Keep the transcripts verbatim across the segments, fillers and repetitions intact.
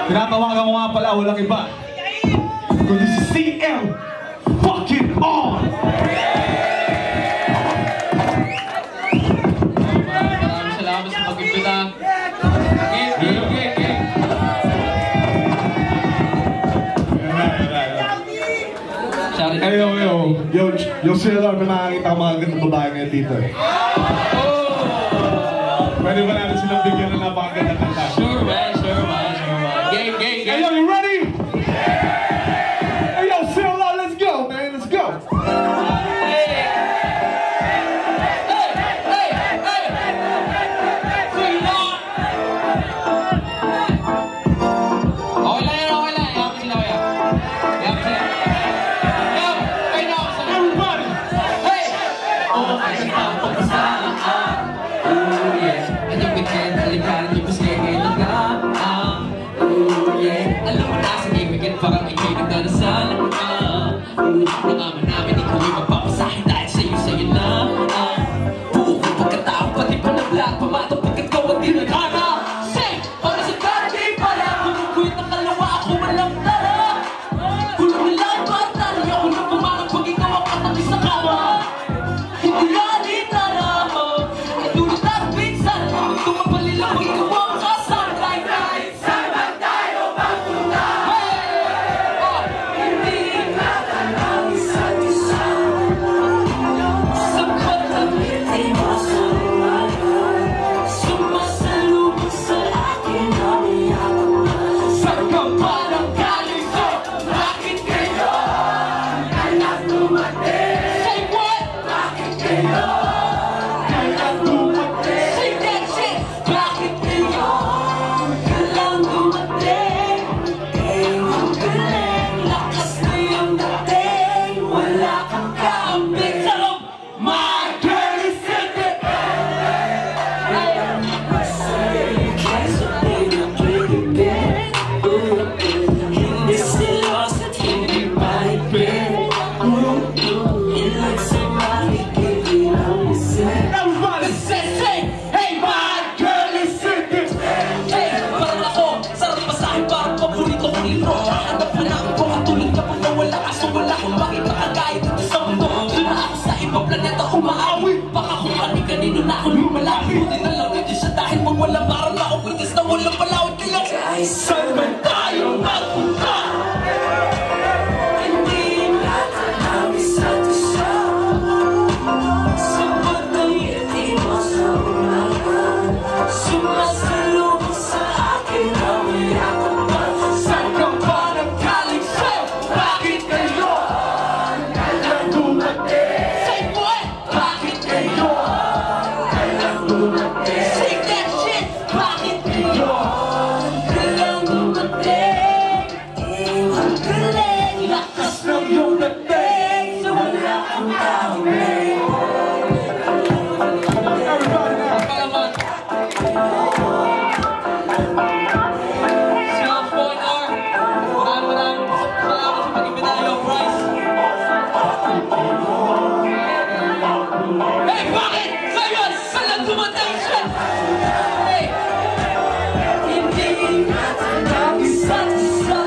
Tinatawagan ko nga pala, walang iba kundi si C L fucking on! Maraming salamat sa pag-imbita. Game, game, game, game. Hey, yo, yo, yo, yo, C L R, may nakakita mga gandang babae ngayon dito eh. Pwede ba natin silang bigyan ng napakagandang kanta? Sure, man, sure, man, sure, man. Game, game, game. Hey, yo, you ready? Hey, yo, C L R, let's go, man, let's go. Hey, hey, hey, hey. Clean up. Okay lang yan, okay lang. Yaman sila kaya. Yaman sila. Yo, kayo na ako sila. Everybody! Hey! Oo, kasi tapos sa ah. Ooh, yeah. Anyong bigyan, halikaran niyo kasi ngayon na nga. Ah, ooh, yeah. Alam mo na, sige, bigyan parang ikay nagdarasal. Ah, ooh, nangaman namin, ikaw ay magpapasahin dahil sa'yo, sa'yo na. Ah, buo ko pagkatao, pati pa na black, pamatong pagkat ko ang dinagana. Say, para sa kati, para kumukuit ng kalawa, ako walang tara. Kulong nilang batali, ako na pumarang pag ikaw ang katabi sa kama. Hindi yan itara mo, ay tulad at pinsan, tumapalilang pag ikaw ang kasal. Like that, saan tayo magpunta? Hey! Oh, hindi natanang isa't isa. Sapat ang ngiti mo sa umaga, sumasalubog sa akin ang iyakap na. Saan ka ba nang galing ko? Bakit kayo kailang dumating? Say what? Bakit kayo kailang dumating? Say that shit! Bakit kayo kailang dumating? Eh, ang galing, lakas na yung dating. Wala kang kaambing sa loob. My girl is sitting. Hindi silos at hindi maipin. Ilang sa makikili ang isip. Everybody! Say, say, hey, my girl is sitting. Hey, parang ako, sarap pasahin, parang paborito kong libro. Hanap na lang ko, katulad ka pag nawala ka. So wala kong makita kagaya dito sa mundo. Doon na ako sa ibang planeta umaawi. Baka kung kani-kanino na ako lumalaki. Buti na lang hindi siya dahil pag wala parang ako kwitis na walang palawad kaya. Guys, saan man tayo magpunta? Hindi natin ang isa't isa. Sapat ang ngiti mo sa umaga, sumasalubog sa akin ang iyakap na. Saan ka ba nanggaling sa'yo? Bakit kayo kailang dumating? Say what? Bakit kayo kailang dumating? Say that shit! Bakit kayo kailang dumating? Eh, ang galing, lakas ng iyong dating. So wala kang kaambing. Salamat. Cellphone or maraming maraming salamat sa pag-imbita niyo, Bryce. Hey, bakit kayo salang dumating siya? Hey! Hindi natin ang isa't isa.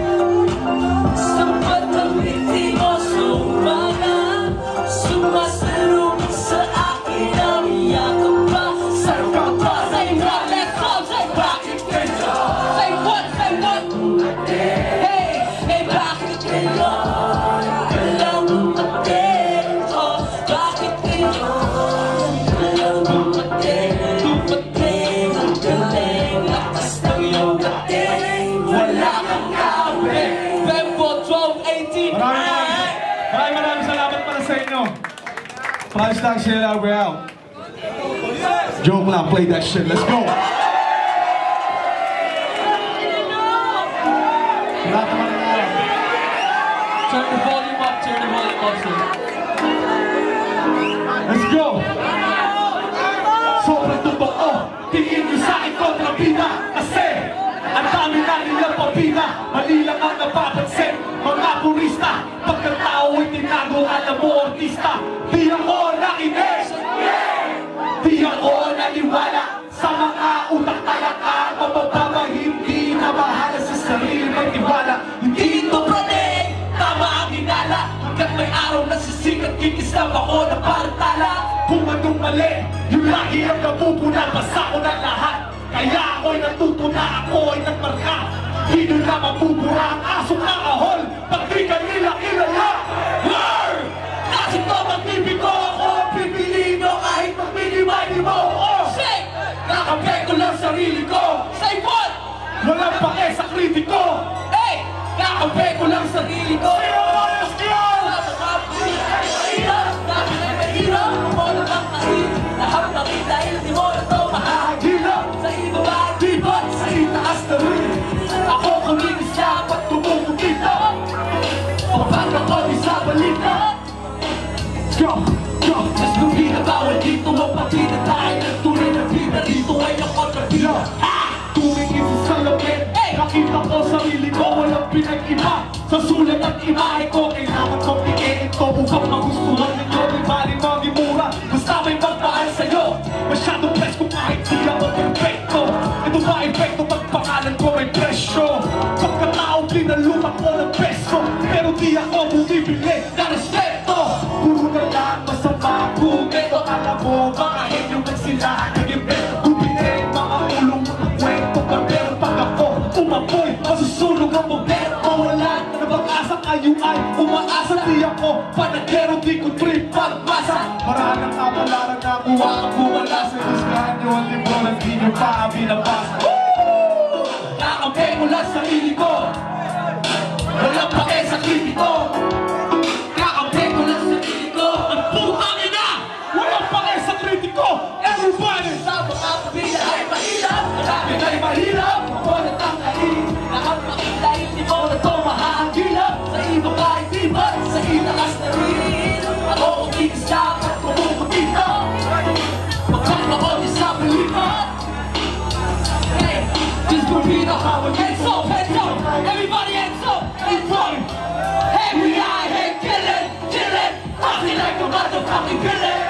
Sapat ang ngiti mo sa umaga, sumasalubog sa akin ang iyakap pa. Saan ka ba? Say what? Let's go! Say bakit kayo? Say what? Say what? Hey! Hey, bakit kayo kailang dumating? Oh, bakit kayo kailang dumating? Dumating ang galing, lakas ng iyong dating. Wala kang kaambing. Bembo twelve eighteen. Maraming maraming, maraming maraming salamat para sa inyo. PRICETAGG, C L R, we're out. Joke lang, play that shit, let's go! Lahat naman na lang. Turn the volume up, turn the volume up, sir. Let's go! Sobrang totoo, tingin nyo sa akin kontrabida. Kasi, ang dami na nilang pabida. Mali lang ang napapansin, mga purista. Pagkatao ay tinago, alam mo, artista. Di ako nakinig, di ako naniwala sa mga utak talaka. Mabababa, hindi na bahala sa Natutunan, basa ko ng lahat. Kaya ako'y natuto na ako'y nagmarka. Di nyo na mabubura ang asong nakahol pag di ka nila kilala. War! Kasi to mag-ibig ko ako ang pipiliin nyo kahit mag-minimay mo ako. Shake! Nakape ko lang sarili ko. Say what? Walang pake sa kritiko. Hey! Nakape ko lang sarili ko. Sino mo yung skill? Mahirap! Dami na mahirap! Kumolo lang kahit lahat ng dahil di mo na to mahahagilap. Sa ibaba, dibat, sa itaas na rin. Ako kuminis siya at tumukukita. Kapag ako di sa balita. Go! Go! Mas lumina bawal dito mapapita tayo ng tunay na vida. Dito ay ako na bila. Tuwing isa sa lapit, nakita ko sarili ko walang pinag-iba. Sa sulat at imahe ko, kailangan kong pikiin to upang magustuhan ninyo. Di bali magimura, basta may magpahal sa'yo. Masyadong press ko kahit di ako perfecto. Ito ba epekto pag pangalan ko may presyo? Pagkataong pinalumak ko ng peso, pero di ako bumibili na respeto. Puro na lang masama kumeto. Alam mo, mga henyo na sila nag-invento. Gubinin mga ulong mga kwento. Pero pag ako umapoy, masusunog ang bombero. Wala na pag-asa kayo ay umaasa. Di ako panagero, di ko trip pagmasa. Maraming kapalaran na buwa ang bumala. Sa husgahan nyo ang libro na di nyo pa binabasa. Nakampe mo lang sarili ko. Walang pake sa kritiko. Nakampe ko lang sarili ko. Ang putang ina! Walang pake sa kritiko. Everybody! Sa mga pamilya ay mahirap. Marami ay mahirap. Ako na tangkain. Lahat makita hindi mo na to mahahagilap. Sa iba ka ay dibat. Sa itaas na rin. Ako kumikis siya at kumukutita. Magkakakot sa balikat. Hey! This will be the power. Hands up, hands up. Everybody hands up. Everybody. Hey, we are here killing, killing. Party like a motherfucking villain.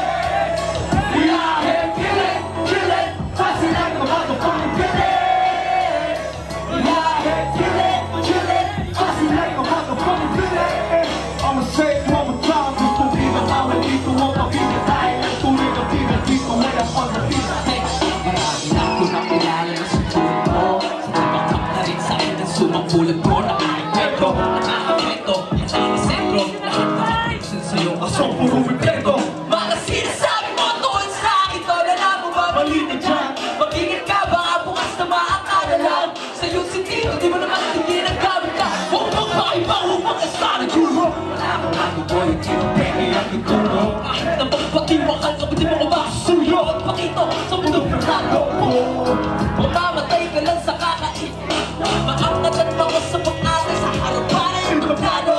We are here killing, killing. Party like a motherfucking villain. We are here killing, killing. Party like a motherfucking villain. I'ma say it one more time. This will be the power. Dito mo pagkita tayo. Ang tuloy na bigat dito. Wala pang napita. Hey, marami na ako nakilala na sa tulad mo. Sa tabakak na rin sa akin ang sumangkulat mo. Nakakapekto, nakakapekto. Ang sentro, lahat na mag-action sa'yo. Asong puro repleto. Mga sinasabi mo tuwad sa akin. Tola na mo ba malita dyan? Mag-ingat ka baka bukas na maakala lang. Sa iyong sentido, di mo naman tingin ang gamit ka. Huwag mong pakibang, huwag mong kasana guro. Wala akong ano ko, hindi mo peke ang ituro. Kahit na magpatiwakan ka, pwede mo ko makasuyo. At pakito sa mundong prado mo. Mamamatay ka lang sa kakain. Maangat at mga sa pag-alas sa harapan ay implantado.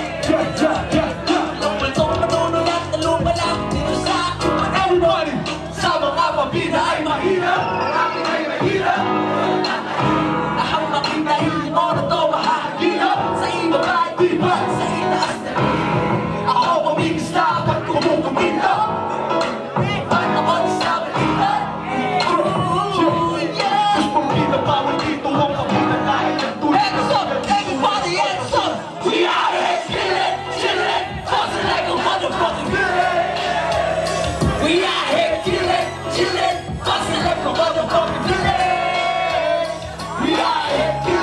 Alam mo itong manunulat na lumalang dito sa akin. Everybody! Sa mga pabida ay mahirap. Akin ay mahirap. Ahang makita hindi mo na to mahahagilap. Sa iba ba ay diba? Sa itaas na rin. Ako pamigis na pag kumukumita. Ba't ako sa balita? Oh yeah! Gusto mong pinabawal dito ang kapita dahil ang tulad. Hands up! Everybody hands up! We are here killing, chilling, tossing like a motherfucking villain. We are here killing, chilling, tossing like a motherfucking villain. We are here killing.